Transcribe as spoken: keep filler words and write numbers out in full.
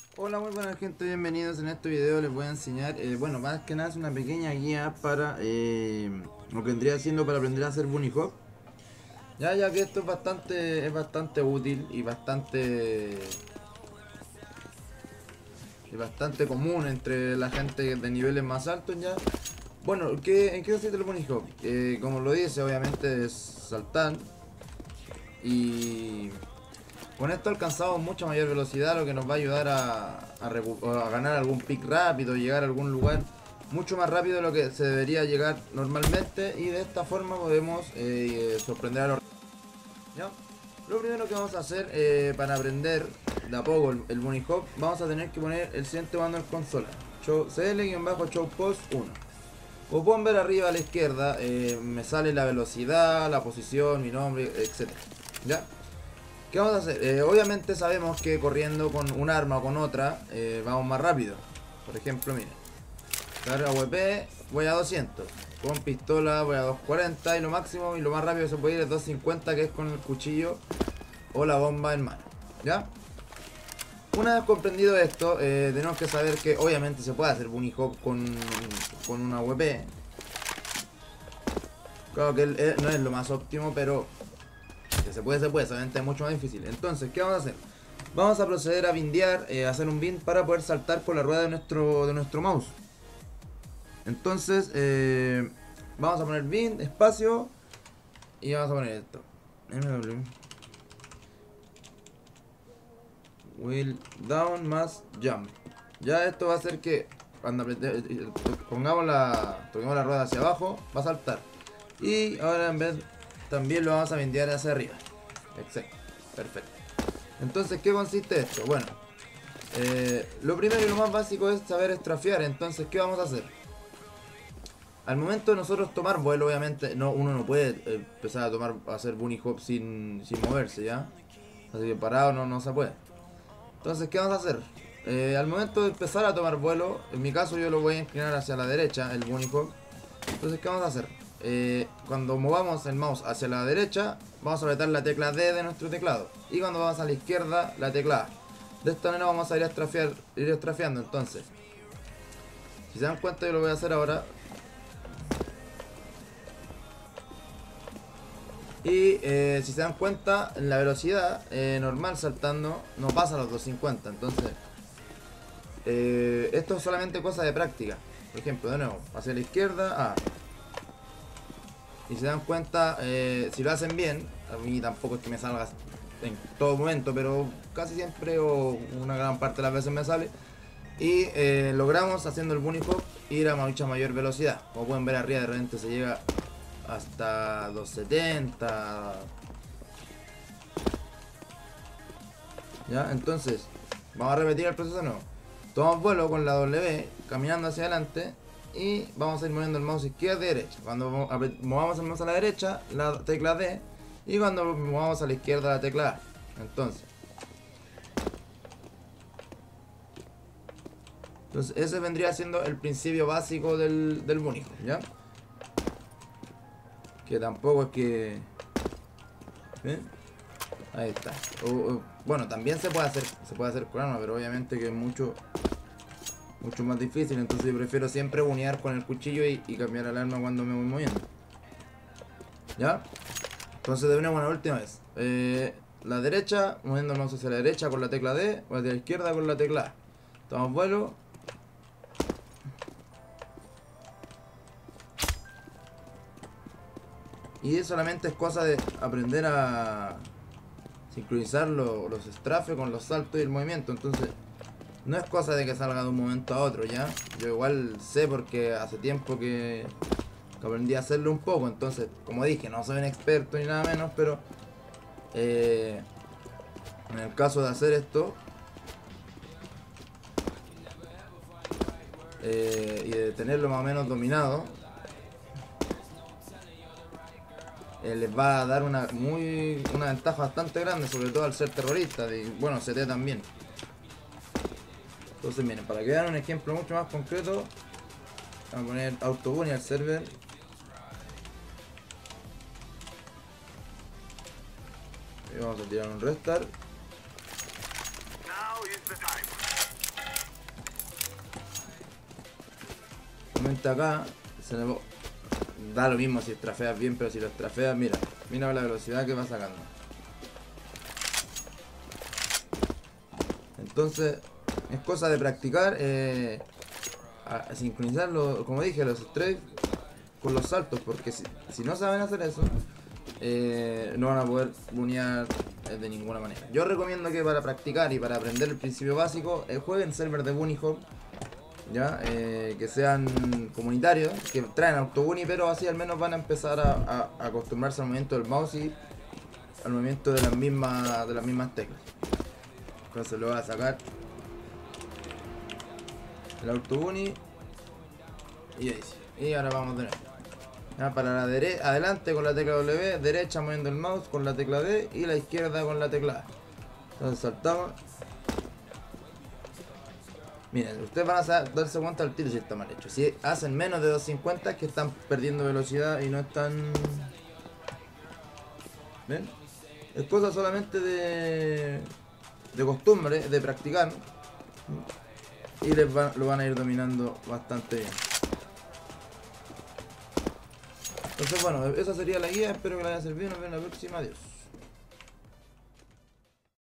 Hola, muy buena gente, bienvenidos. En este video les voy a enseñar, eh, bueno, más que nada es una pequeña guía para eh, lo que vendría siendo para aprender a hacer bunny hop. Ya, ya que esto es bastante, es bastante útil y bastante, y bastante común entre la gente de niveles más altos ya. Bueno, ¿qué, ¿en qué consiste el bunny hop? Eh, como lo dice, obviamente es saltar y con esto alcanzamos mucha mayor velocidad, lo que nos va a ayudar a, a, a ganar algún pick rápido, llegar a algún lugar mucho más rápido de lo que se debería llegar normalmente, y de esta forma podemos eh, sorprender a los... ¿Ya? Lo primero que vamos a hacer eh, para aprender de a poco el, el bunny hop, vamos a tener que poner el siguiente mando en consola: show, cl-show post uno. Como pueden ver arriba a la izquierda, eh, me sale la velocidad, la posición, mi nombre, etcétera. ¿Ya? ¿Qué vamos a hacer? Eh, obviamente sabemos que corriendo con un arma o con otra eh, vamos más rápido. Por ejemplo, miren, carga W P, voy a doscientos. Con pistola voy a doscientos cuarenta y lo máximo y lo más rápido que se puede ir es doscientos cincuenta, que es con el cuchillo o la bomba en mano. ¿Ya? Una vez comprendido esto, eh, tenemos que saber que obviamente se puede hacer bunny hop con, con una W P. Claro que el, el, no es lo más óptimo, pero que se puede, se puede, solamente es mucho más difícil. Entonces, ¿qué vamos a hacer? Vamos a proceder a bindear, eh, a hacer un bind para poder saltar por la rueda de nuestro, de nuestro mouse. Entonces, eh, vamos a poner bind, espacio, y vamos a poner esto. M W Wheel down más jump. Ya esto va a hacer que cuando pongamos la, toquemos la rueda hacia abajo, va a saltar. Y ahora en vez también lo vamos a bindear hacia arriba. Exacto, perfecto. Entonces, ¿qué consiste esto? Bueno, eh, lo primero y lo más básico es saber estrafear. Entonces, ¿qué vamos a hacer? Al momento de nosotros tomar vuelo, obviamente, no, uno no puede eh, empezar a tomar, a hacer bunny hop sin, sin moverse, ¿ya? Así que parado no, no se puede. Entonces, ¿qué vamos a hacer? Eh, al momento de empezar a tomar vuelo, en mi caso yo lo voy a inclinar hacia la derecha, el bunny hop. Entonces, ¿qué vamos a hacer? Eh, cuando movamos el mouse hacia la derecha, vamos a apretar la tecla D de nuestro teclado. Y cuando vamos a la izquierda, la tecla A. De esta manera vamos a ir a estrafear, ir estrafeando. Entonces, si se dan cuenta, yo lo voy a hacer ahora. Y eh, si se dan cuenta, la velocidad eh, normal saltando no pasa a los doscientos cincuenta. Entonces, eh, esto es solamente cosa de práctica. Por ejemplo, de nuevo, hacia la izquierda, A. Y se dan cuenta, eh, si lo hacen bien, a mí tampoco es que me salga en todo momento, pero casi siempre o una gran parte de las veces me sale. Y eh, logramos, haciendo el bunny hop, ir a mucha mayor velocidad. Como pueden ver arriba, de repente se llega hasta doscientos setenta. Ya, entonces vamos a repetir el proceso de nuevo. Tomamos vuelo con la W, caminando hacia adelante, y vamos a ir moviendo el mouse izquierda y derecha. Cuando movamos el mouse a la derecha, la tecla D, y cuando movamos a la izquierda, la tecla A. Entonces, entonces ese vendría siendo el principio básico del, del bunny hop, ¿ya? Que tampoco es que... ¿eh? Ahí está. O, o, bueno, también se puede hacer, se puede hacer con arma, pero obviamente que es mucho mucho más difícil. Entonces yo prefiero siempre bunear con el cuchillo y, y cambiar el arma cuando me voy moviendo. ¿Ya? Entonces, de una buena última vez, eh, la derecha, moviéndonos hacia la derecha con la tecla D, o hacia la izquierda con la tecla A. Tomamos vuelo. Y solamente es cosa de aprender a sincronizar lo, los estrafes con los saltos y el movimiento. Entonces, no es cosa de que salga de un momento a otro, ¿ya? Yo igual sé porque hace tiempo que, que aprendí a hacerlo un poco. Entonces, como dije, no soy un experto ni nada menos, pero eh, en el caso de hacer esto eh, y de tenerlo más o menos dominado, eh, les va a dar una muy una ventaja bastante grande, sobre todo al ser terrorista, y bueno, C T también. Entonces, miren, para que vean un ejemplo mucho más concreto, vamos a poner autobunny al server. Y vamos a tirar un restart. Obviamente acá se le da lo mismo si estrafeas bien, pero si lo estrafeas, mira, mira la velocidad que va sacando. Entonces, es cosa de practicar, eh, a, a sincronizar, lo, como dije, los strafes con los saltos, porque si, si no saben hacer eso, eh, no van a poder bunear de ninguna manera. Yo recomiendo que para practicar y para aprender el principio básico, eh, jueguen server de Bunny Hop, ya, eh, que sean comunitarios, que traen autobunny, pero así al menos van a empezar a, a, a acostumbrarse al movimiento del mouse y al movimiento de las mismas de las mismas teclas. Entonces lo voy a sacar el autobunny y ahí sí. Y ahora vamos de nuevo. Ya, para la derecha, adelante con la tecla W, derecha moviendo el mouse con la tecla D y la izquierda con la tecla A. Entonces saltamos. Miren, ustedes van a darse cuenta al tiro si está mal hecho. Si hacen menos de doscientos cincuenta es que están perdiendo velocidad y no están... ¿Ven? Es cosa solamente de... de costumbre, de practicar. Y les va, lo van a ir dominando bastante bien. Entonces bueno, esa sería la guía. Espero que les haya servido. Nos vemos en la próxima. Adiós.